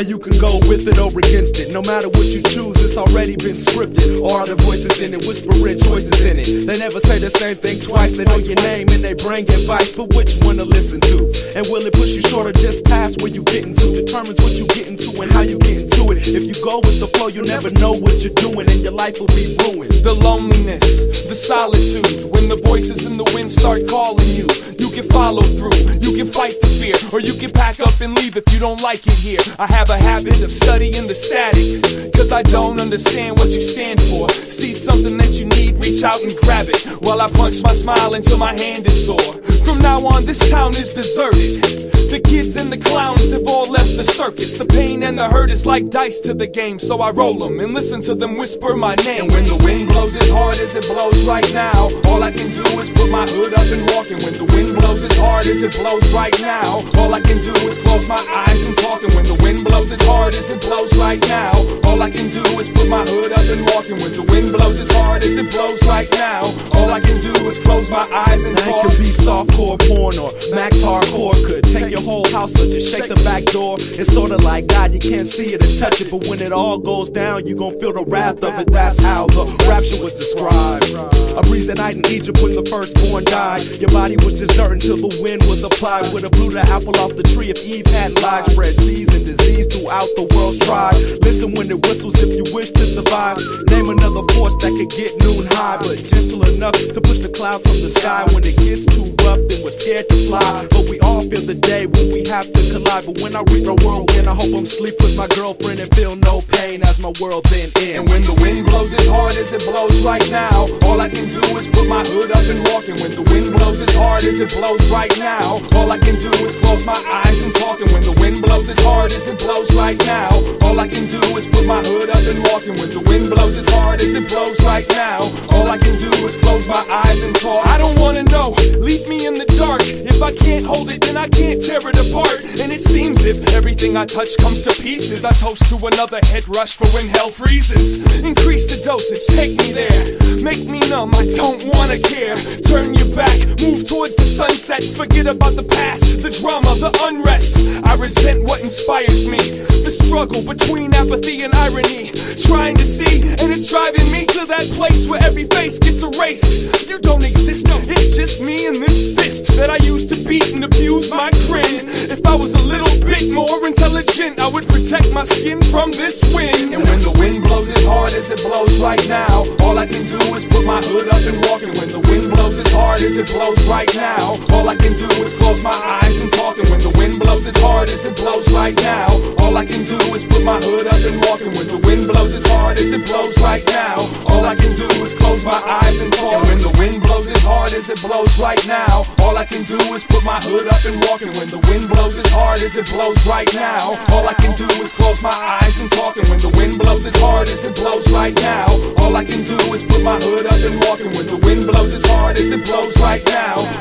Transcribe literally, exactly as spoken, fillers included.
Now you can go with it or against it. No matter what you choose, it's already been scripted. Or are the voices in it whispering choices in it? They never say the same thing twice. They know your name and they bring advice, but which one to listen to? And will it push you short or just past where you getting to? Determines what you getting to and how you getting to it. If you go with the flow, you'll never know what you're doing, and your life will be ruined. The loneliness, the solitude, when the voices in the wind start calling you. You can follow through, you can fight the fear, or you can pack up and leave if you don't like it here. I have a habit of studying the static, cause I don't understand what you stand for. See something that you need, reach out and grab it, while I punch my smile until my hand is sore. From now on, this town is deserted. The kids and the clowns have all left the circus. The pain and the hurt is like dice to the game, so I roll them and listen to them whisper my name. And when the wind blows as hard as it blows right now, all I can do is put my hood up and walk. And when the wind blows as hard as it blows right now, all I can do is close my eyes and talk. And when the wind blows as hard as it blows right now, all I can do is put my hood up and walk. And when the wind blows as hard as it blows right now, all I can do is close my eyes and talk. It could be softcore porn or max hardcore. Could take your whole house or just shake the back door. It's sorta like God, you can't see it and touch it, but when it all goes down, you gon' feel the wrath of it. That's how the rapture was described. A breeze at night in Egypt when the firstborn died. Your body was just dirt until the wind was applied. Would have blew the apple off the tree if Eve hadn't lied. Spread seeds and disease throughout the world's tribe. Listen when it whistles if you wish to survive. Name another force that could get noon high, but gentle enough to push the clouds from the sky. When it gets too rough, then we're scared to fly. But we all feel the day when we have to collide. But when I reach my whirlwind, I hope I'm sleep with my girlfriend and feel no pain as my world then ends. And when the wind blows as hard as it blows right now, all I can do is put my hood up and walk. And when the wind blows as hard as it blows right now, all I can do is close my eyes and talk. And when the wind blows as hard as it blows right now, all I can do is put my hood up and walk. And when the wind blows as hard as it blows right now, all I can do is close my eyes and talk. I don't wanna know, leave me in the dark. If I can't hold it, then I can't tear it apart. And it seems if everything I touch comes to pieces, I toast to another head rush for when hell freezes. Increase the dosage, take me there, make me numb, I don't wanna care. Turn your back, move towards the sunset, forget about the past, the drama, the unrest. I resent what inspires me, the struggle between apathy and irony. Trying to see, and it's driving me to that place where every face gets erased. You don't exist, it's just me and this fist that I used to beat and abuse my grin. If I was a little bit more intelligent, I would protect my skin from this wind. And when the wind blows as hard as it blows right now, all I can do is put my hood up and walk. And when the wind blows as hard as it blows right now, all I can do is close my eyes and talk. And when the wind blows as hard as it blows right now, all I can do is put my hood up and walk. And when the wind blows as hard as it blows right now, all I can do is close my eyes and talk. And when the wind blows as hard as it blows right now, all I can do is put my hood up and walk. And when the wind blows as hard as it blows right now, all I can do is close my eyes and talk. And when the wind blows as hard as it blows right now, all I can do is put my hood up and walk. And when the wind blows as hard as it blows right now,